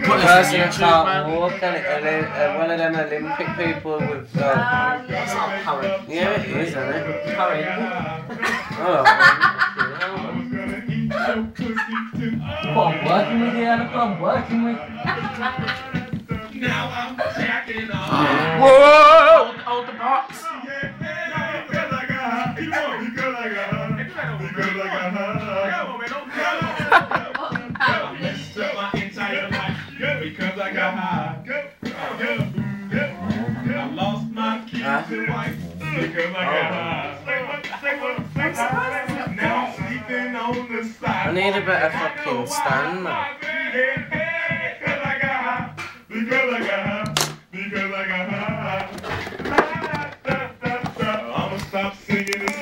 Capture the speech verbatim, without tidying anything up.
person that can't walk, and it, uh, one of them Olympic people with. Uh, That's not a parrot. yeah, it is, isn't it? Parrot. Oh. What I'm working with here, look what I'm working with. Now I'm jacking off. Whoa! Hold, hold the box. Because I got high. I lost my keys and wife because I got high. Now I'm sleeping on the side. I need a better fucking stand, man. Because I got high. Because I got high.